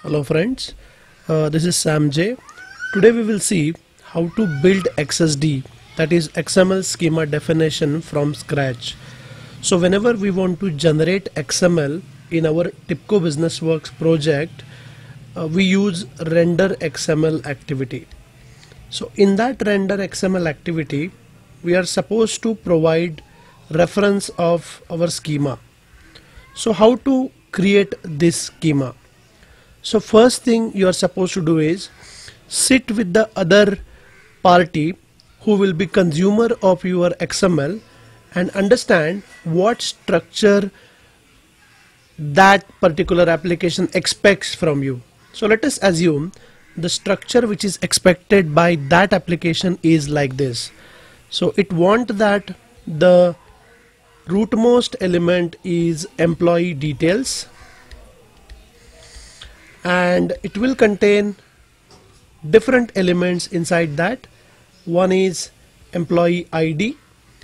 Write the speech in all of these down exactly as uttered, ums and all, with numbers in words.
Hello friends, uh, this is Sam J. Today we will see how to build X S D, that is X M L schema definition from scratch. So whenever we want to generate X M L in our TIBCO BusinessWorks project, uh, we use render X M L activity. So in that render X M L activity, we are supposed to provide reference of our schema. So how to create this schema? So first thing you are supposed to do is sit with the other party who will be consumer of your X M L and understand what structure that particular application expects from you. So let us assume the structure which is expected by that application is like this. So it wants that the rootmost element is employee details, and it will contain different elements inside that. One is employee I D,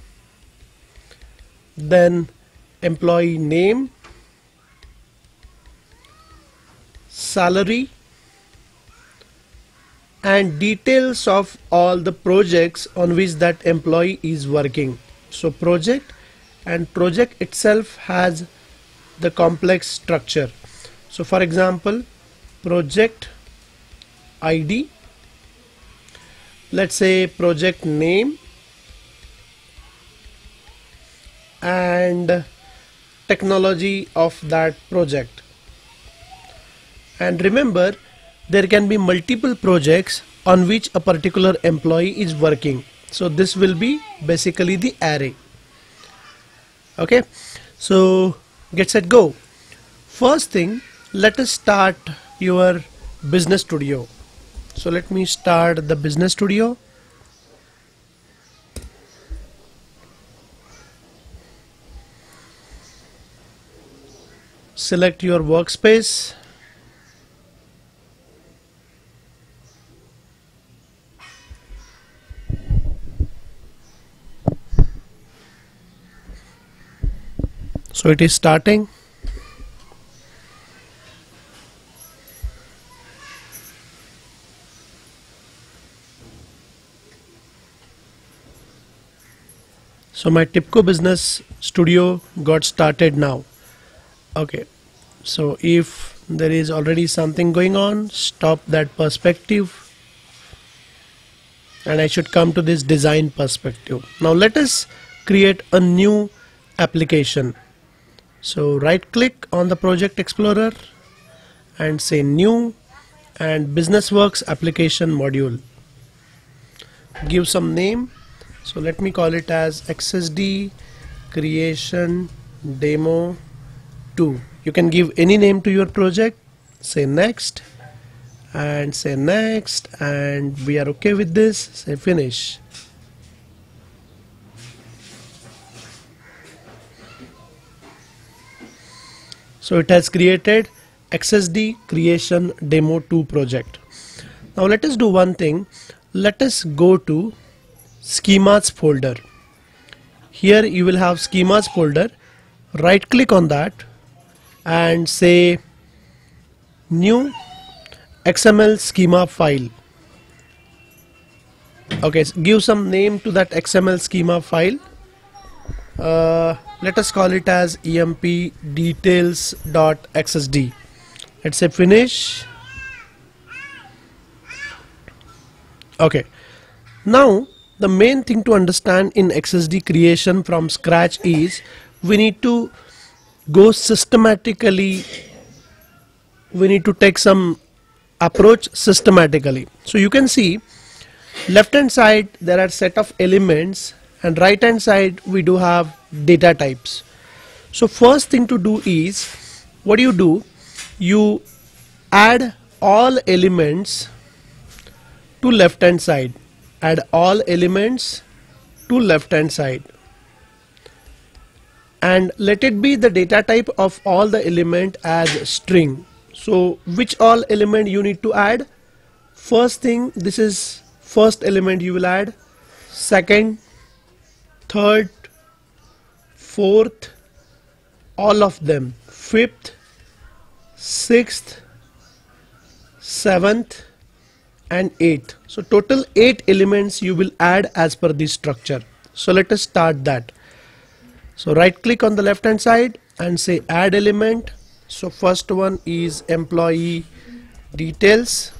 then employee name, salary, and details of all the projects on which that employee is working. So project and project itself has the complex structure. So for example, project I D, let's say project name, and technology of that project. And remember, there can be multiple projects on which a particular employee is working. So this will be basically the array. Okay, so get set go. First thing, let us start your Business Studio. So let me start the Business Studio. Select your workspace. So it is starting. So my TIBCO Business Studio got started now. Okay, so if there is already something going on, stop that perspective and I should come to this design perspective. Now let us create a new application. So right click on the Project Explorer and say new and BusinessWorks application module. Give some name. So let me call it as X S D creation demo two. You can give any name to your project. Say next and say next, and we are okay with this. Say finish. So it has created X S D creation demo two project. Now let us do one thing. Let us go to schemas folder. Here you will have schemas folder. Right click on that and say new X M L schema file. Okay, so give some name to that X M L schema file. Uh, let us call it as emp details.xsd. Let's say finish. Okay, now the main thing to understand in X S D creation from scratch is we need to go systematically. We need to take some approach systematically. So you can see left hand side there are set of elements, and right hand side we do have data types. So first thing to do is, what do you do? You add all elements to left hand side. Add all elements to left hand side and let it be the data type of all the element as string. So which all element you need to add? First thing, this is first element you will add, second, third, fourth, all of them, fifth, sixth, seventh and eighth. So total eight elements you will add as per this structure. So let us start that. So right click on the left hand side and say add element. So first one is employee details.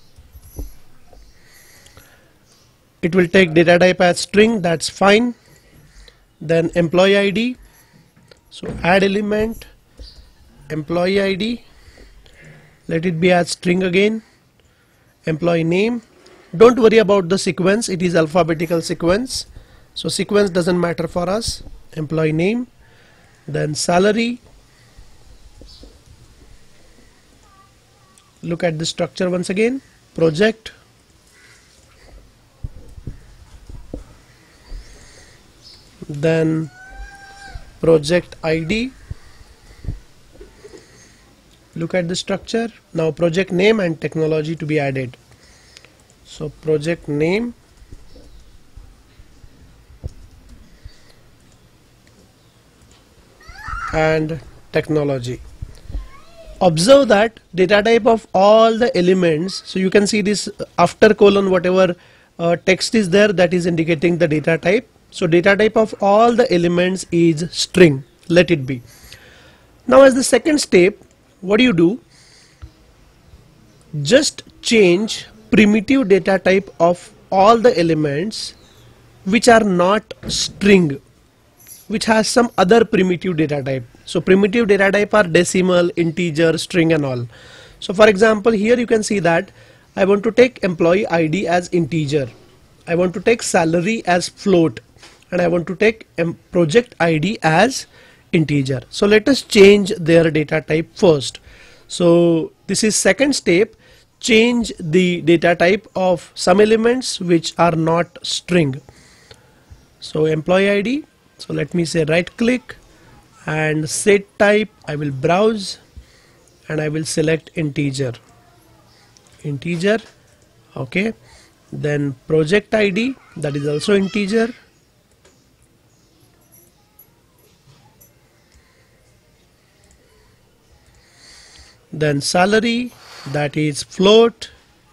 It will take data type as string, that's fine. Then employee I D. So add element, employee I D. Let it be as string again. Employee name. Don't worry about the sequence, it is alphabetical sequence. So sequence doesn't matter for us. Employee name. Then salary. Look at the structure once again. Project. Then project I D. Look at the structure. Now project name and technology to be added. So project name and technology. Observe that data type of all the elements. So you can see this after colon whatever uh, text is there, that is indicating the data type. So data type of all the elements is string. Let it be. Now as the second step, what do you do? Just change primitive data type of all the elements which are not string, which has some other primitive data type. So primitive data type are decimal, integer, string and all. So for example, here you can see that I want to take employee I D as integer. I want to take salary as float. And I want to take project I D as integer. So let us change their data type first. So this is second step. Change the data type of some elements which are not string. So employee I D. So let me say right click and set type. I will browse and I will select integer. Integer. Okay. Then project I D, that is also integer. Then salary, that is float.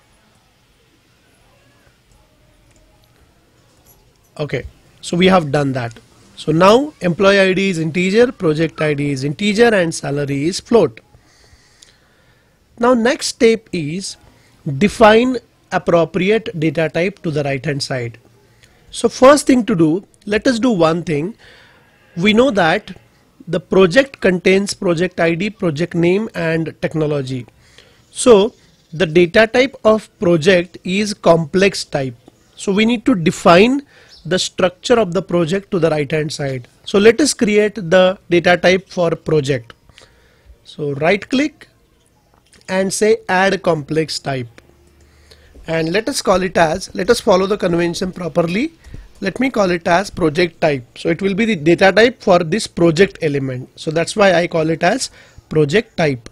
Okay, so we have done that. So now employee I D is integer, project I D is integer and salary is float. Now next step is define appropriate data type to the right hand side. So first thing to do, let us do one thing. We know that the project contains project I D, project name and technology. So the data type of project is complex type. So we need to define the structure of the project to the right hand side. So let us create the data type for project. So right click and say add complex type. And let us call it as, let us follow the convention properly. Let me call it as project type. So it will be the data type for this project element. So that's why I call it as project type.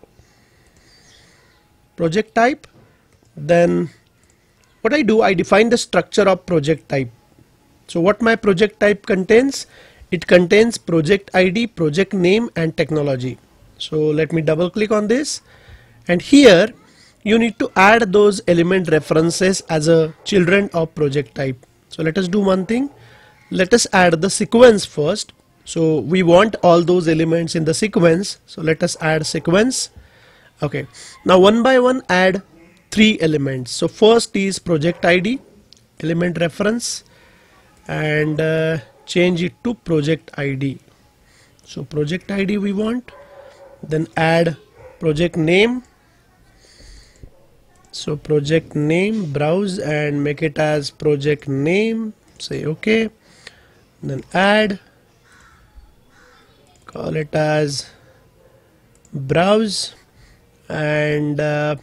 Project type. Then what I do, I define the structure of project type. So what my project type contains? It contains project I D, project name and technology. So let me double click on this. And here you need to add those element references as a children of project type. So let us do one thing. Let us add the sequence first. So we want all those elements in the sequence. So let us add sequence. Okay. Now one by one add three elements. So first is project I D, element reference, and uh, change it to project I D. So project I D we want. Then add project name. So project name, browse and make it as project name, say OK, then add, call it as browse and uh,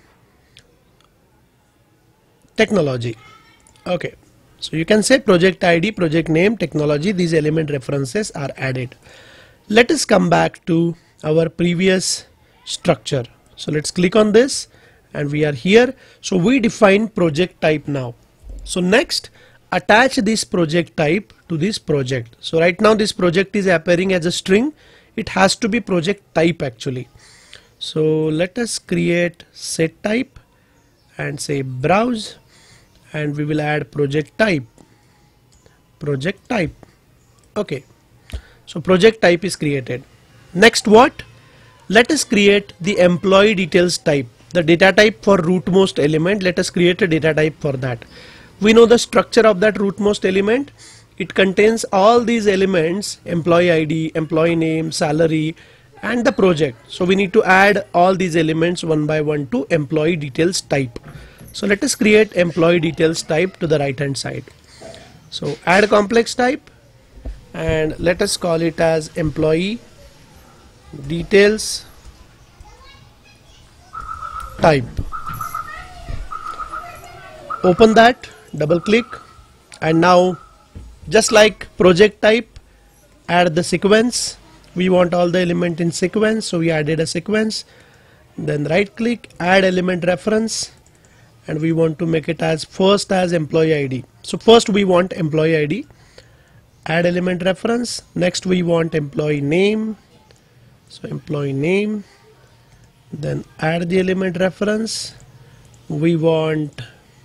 technology. Okay, so you can say project I D, project name, technology, these element references are added. Let us come back to our previous structure. So let's click on this. And we are here. So we define project type now. So next, attach this project type to this project. So right now this project is appearing as a string. It has to be project type actually. So let us create set type and say browse, and we will add project type. Project type. Okay, so project type is created. Next, what? Let us create the employee details type, the data type for rootmost element. Let us create a data type for that. We know the structure of that rootmost element. It contains all these elements: employee I D, employee name, salary, and the project. So we need to add all these elements one by one to employee details type. So let us create employee details type to the right hand side. So add a complex type, and let us call it as employee details type. Open that, double click, and now just like project type, add the sequence. We want all the element in sequence, so we added a sequence. Then right click, add element reference, and we want to make it as first as employee I D. So first we want employee I D, add element reference. Next we want employee name, so employee name, then add the element reference. We want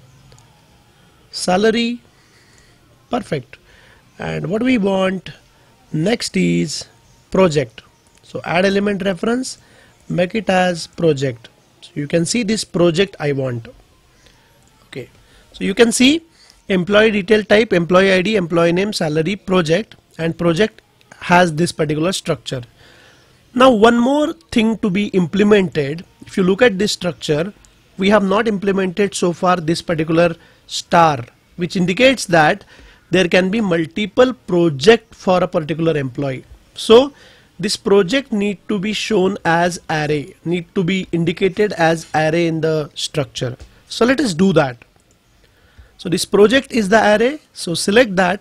salary, perfect. And what we want next is project. So add element reference, make it as project. So you can see this project I want. Okay, so you can see employee detail type, employee I D, employee name, salary, project, and project has this particular structure. Now one more thing to be implemented. If you look at this structure, we have not implemented so far this particular star, which indicates that there can be multiple project for a particular employee. So this project need to be shown as array, need to be indicated as array in the structure. So let us do that. So this project is the array, so select that,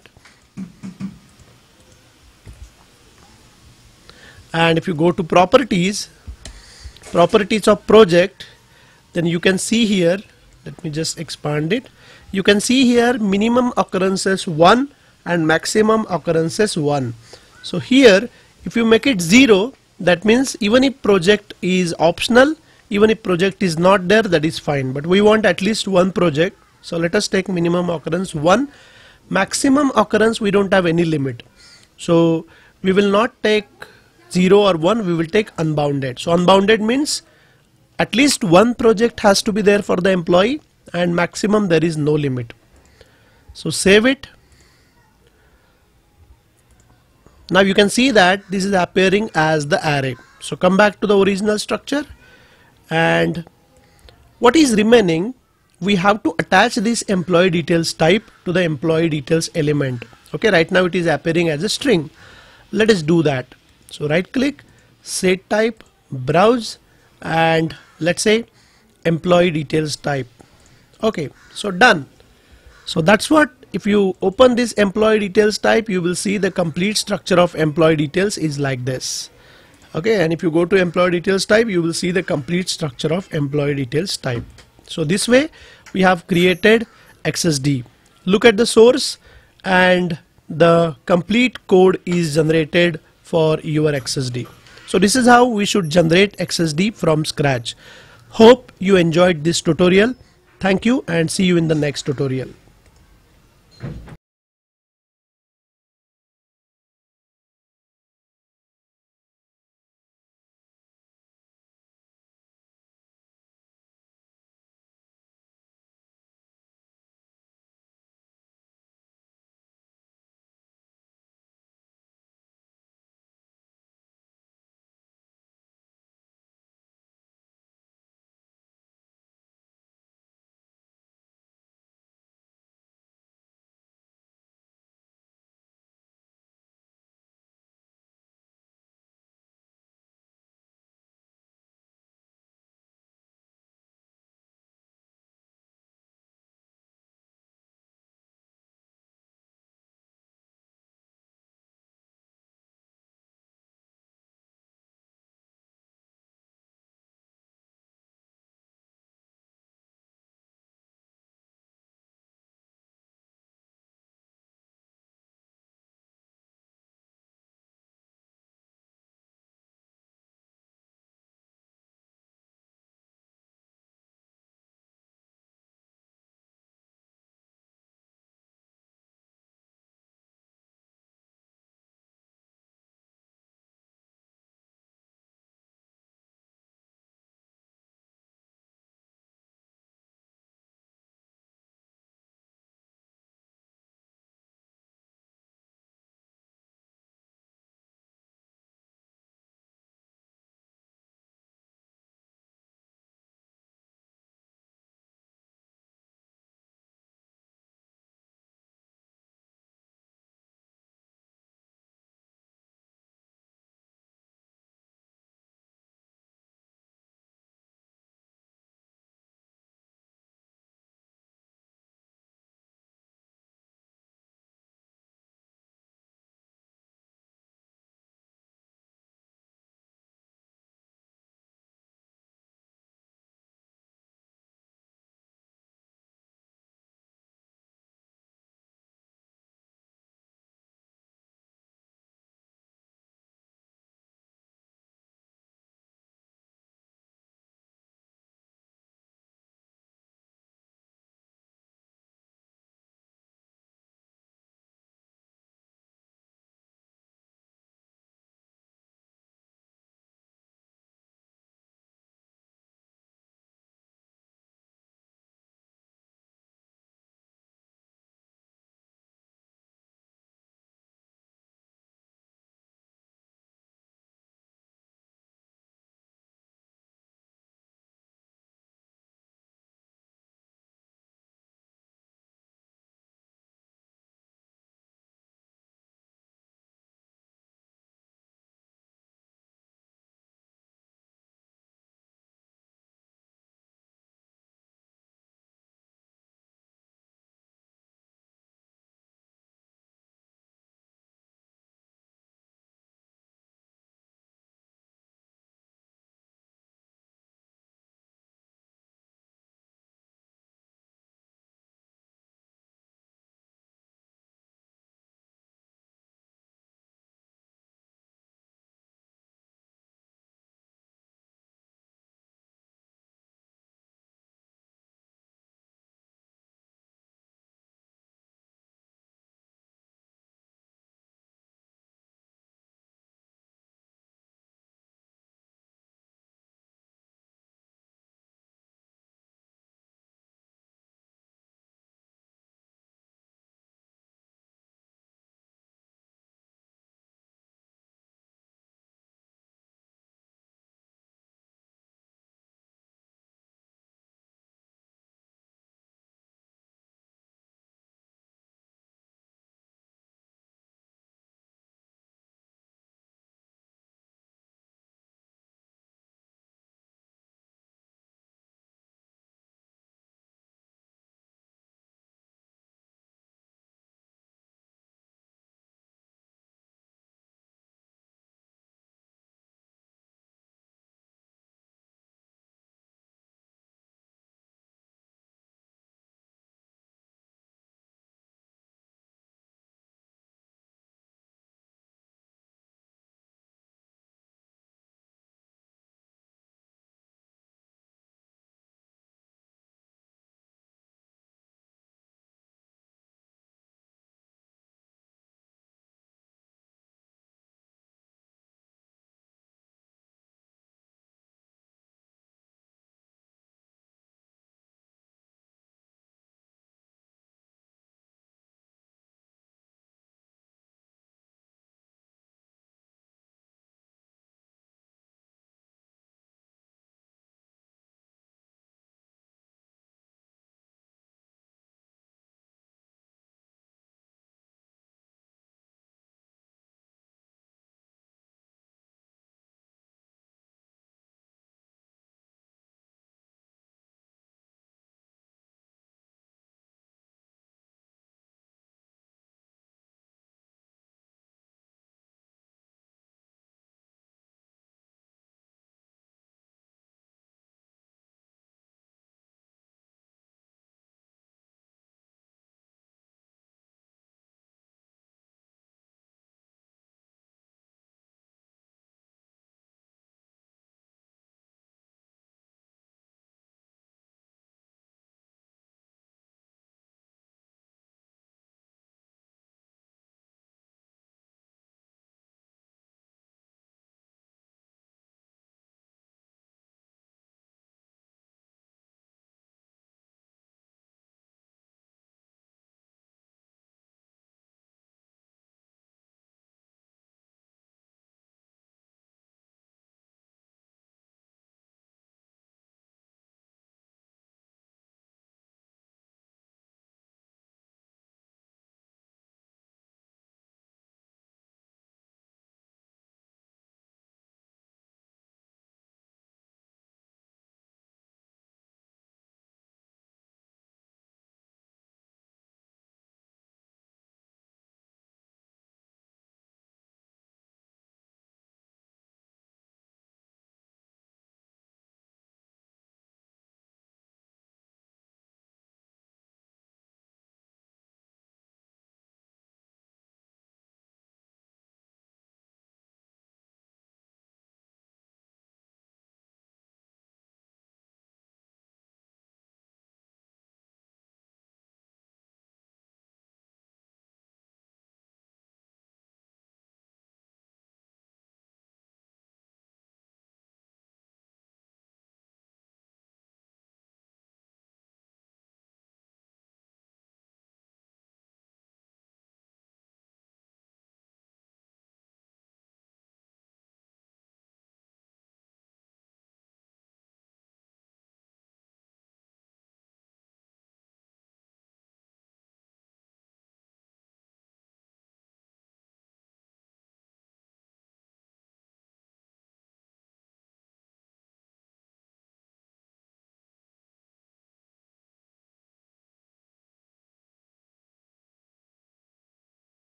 and if you go to properties, properties of project, then you can see here, let me just expand it. You can see here minimum occurrences one and maximum occurrences one. So here if you make it zero, that means even if project is optional, even if project is not there, that is fine, but we want at least one project. So let us take minimum occurrence one. Maximum occurrence, we don't have any limit, so we will not take zero or one, we will take unbounded. So unbounded means at least one project has to be there for the employee, and maximum there is no limit. So save it. Now you can see that this is appearing as the array. So come back to the original structure, and what is remaining, we have to attach this employee details type to the employee details element. Okay, right now it is appearing as a string. Let us do that. So right click, set type, browse, and let's say employee details type. Okay, so done. So that's what, if you open this employee details type, you will see the complete structure of employee details is like this. Okay, and if you go to employee details type, you will see the complete structure of employee details type. So this way we have created X S D. Look at the source, and the complete code is generated for your X S D. So this is how we should generate X S D from scratch. Hope you enjoyed this tutorial. Thank you, and see you in the next tutorial.